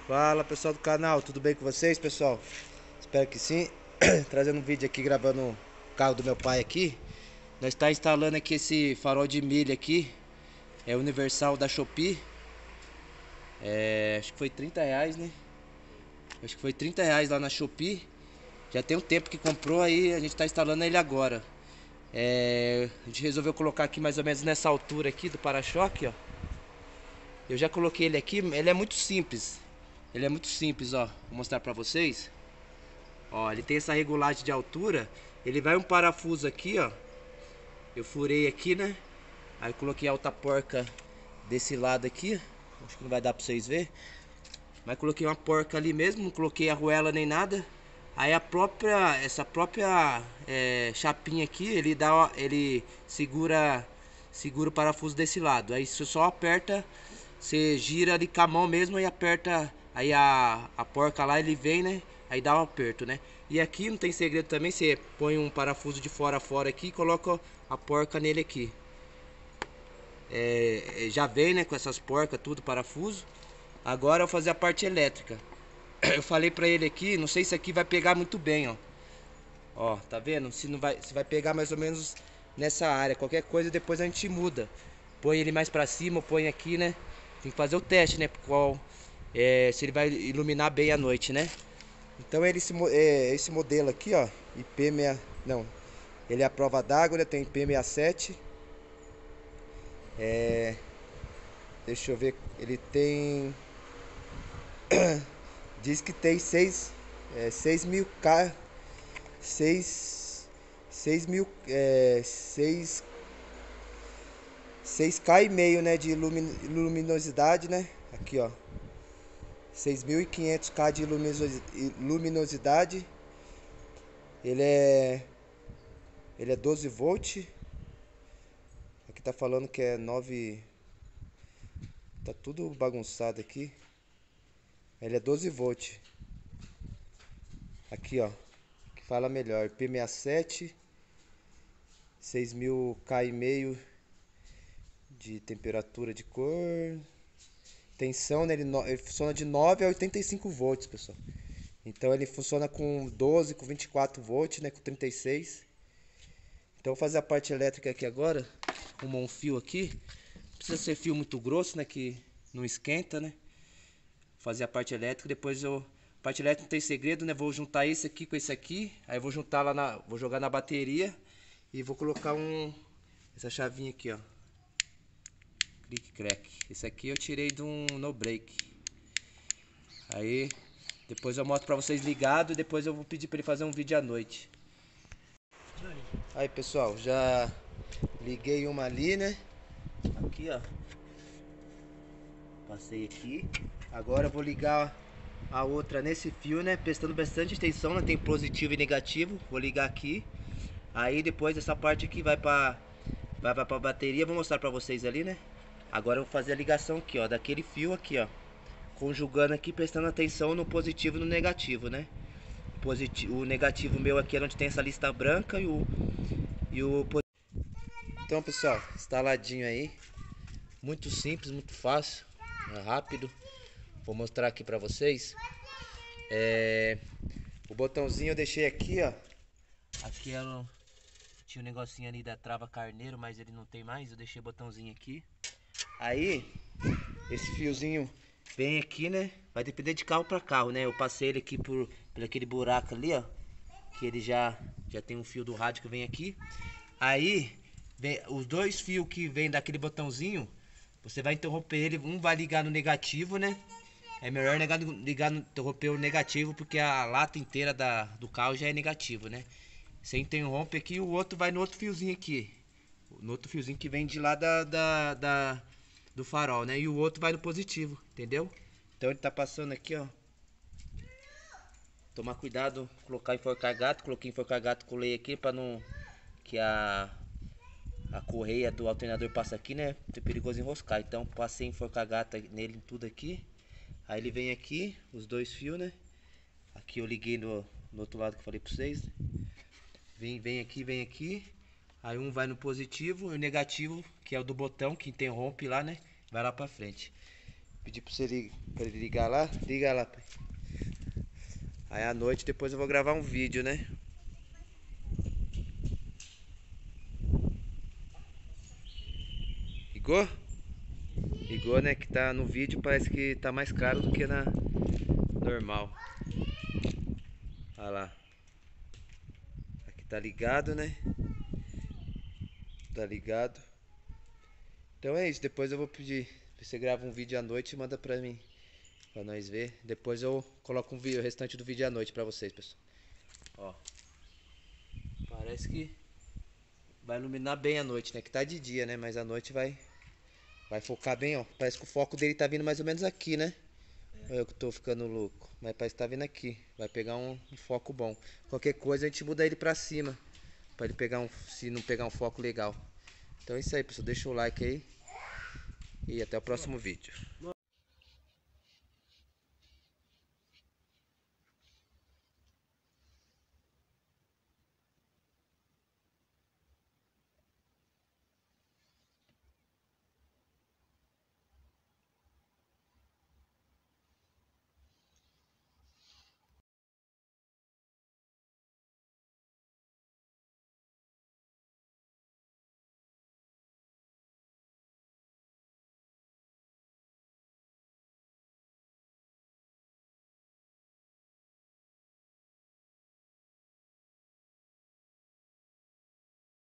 Fala pessoal do canal, tudo bem com vocês, pessoal? Espero que sim. Trazendo um vídeo aqui, gravando o carro do meu pai aqui. Nós está instalando aqui esse farol de milha aqui. É universal da Shopee. Acho que foi R$ 30, né? Acho que foi R$ 30 lá na Shopee. Já tem um tempo que comprou, aí a gente está instalando ele agora. A gente resolveu colocar aqui mais ou menos nessa altura aqui do para-choque, ó. Eu já coloquei ele aqui, ele é muito simples. Ele é muito simples, ó. Vou mostrar pra vocês. Ó, ele tem essa regulagem de altura. Ele vai um parafuso aqui, ó. Eu furei aqui, né? Aí coloquei a alta porca desse lado aqui. Acho que não vai dar pra vocês verem. Mas coloquei uma porca ali mesmo, não coloquei arruela nem nada. Aí essa própria chapinha aqui, ele segura o parafuso desse lado. Aí você só aperta, você gira ali com a mão mesmo e aperta. Aí a porca lá, ele vem, né? Aí dá um aperto, né? E aqui não tem segredo também, você põe um parafuso de fora a fora aqui e coloca a porca nele aqui. Já vem, né, com essas porcas, tudo, parafuso. Agora eu vou fazer a parte elétrica. Eu falei pra ele aqui, não sei se aqui vai pegar muito bem, ó. Ó, tá vendo? Se vai pegar mais ou menos nessa área. Qualquer coisa depois a gente muda. Põe ele mais pra cima, põe aqui, né? Tem que fazer o teste, né? Se ele vai iluminar bem à noite, né? Então esse modelo aqui, ó, IP6, não, ele é a prova d'água, né? Tem IP67. Deixa eu ver, ele tem, diz que tem 6.000 K, 6.000, 6K e meio, né, de luminosidade, né? Aqui, ó, 6.500 K de luminosidade. Ele é Ele é 12 volt. Aqui tá falando que é 9. Tá tudo bagunçado aqui. Ele é 12 volt. Aqui, ó, que fala melhor. P67, 6.000 K e meio de temperatura de cor. Tensão, né? Ele funciona de 9 a 85 volts, pessoal. Então ele funciona com 12, com 24 volts, né? Com 36. Então eu vou fazer a parte elétrica aqui agora. Arrumar um fio aqui. Não precisa ser fio muito grosso, né? Que não esquenta, né? Fazer a parte elétrica, depois eu... A parte elétrica não tem segredo, né? Vou juntar esse aqui com esse aqui. Aí vou juntar lá na... Vou jogar na bateria. E vou colocar essa chavinha aqui, ó. Click crack. Esse aqui eu tirei de um no break. Aí depois eu mostro pra vocês ligado. E depois eu vou pedir pra ele fazer um vídeo à noite. Aí pessoal, já liguei uma ali, né? Aqui, ó. Passei aqui. Agora eu vou ligar a outra nesse fio, né? Prestando bastante atenção, né? Tem positivo e negativo. Vou ligar aqui. Aí depois essa parte aqui vai pra bateria. Vou mostrar pra vocês ali, né? Agora eu vou fazer a ligação aqui, ó. Daquele fio aqui, ó. Conjugando aqui, prestando atenção no positivo e no negativo, né? O negativo meu aqui é onde tem essa lista branca e o Então, pessoal, instaladinho aí. Muito simples, muito fácil, rápido. Vou mostrar aqui pra vocês. O botãozinho eu deixei aqui, ó. Aqui tinha um negocinho ali da trava carneiro, mas ele não tem mais. Eu deixei o botãozinho aqui. Aí, esse fiozinho vem aqui, né? Vai depender de carro pra carro, né? Eu passei ele aqui por aquele buraco ali, ó. Que ele já tem um fio do rádio que vem aqui. Aí, vem os dois fios que vem daquele botãozinho. Você vai interromper ele, um vai ligar no negativo, né? É melhor interromper o negativo, porque a lata inteira do carro já é negativo, né? Você interrompe aqui e o outro vai no outro fiozinho aqui. No outro fiozinho que vem de lá do farol, né? E o outro vai no positivo, entendeu? Então ele tá passando aqui, ó. Tomar cuidado, colocar enforcar gato. Coloquei enforcar gato, colei aqui pra não... Que a correia do alternador passa aqui, né? É perigoso enroscar. Então passei enforcar gato nele tudo aqui. Aí ele vem aqui, os dois fios, né? Aqui eu liguei no outro lado que eu falei pra vocês. Vem aqui, vem aqui. Aí um vai no positivo e o negativo, que é o do botão que interrompe lá, né? Vai lá pra frente. Pedir pra ele ligar lá. Liga lá, pai. Aí à noite depois eu vou gravar um vídeo, né? Ligou? Ligou, né? Que tá no vídeo, parece que tá mais caro do que na normal. Olha lá. Aqui tá ligado, né? Tá ligado. Então é isso, depois eu vou pedir. Você grava um vídeo à noite e manda pra mim. Pra nós ver. Depois eu coloco um vídeo, o restante do vídeo à noite pra vocês, pessoal. Ó. Parece que vai iluminar bem à noite, né? Que tá de dia, né? Mas à noite vai focar bem, ó. Parece que o foco dele tá vindo mais ou menos aqui, né? Eu que tô ficando louco. Mas parece que tá vindo aqui. Vai pegar um foco bom. Qualquer coisa a gente muda ele pra cima. Pra ele pegar se não pegar um foco legal. Então é isso aí, pessoal. Deixa o like aí. E até o próximo vídeo.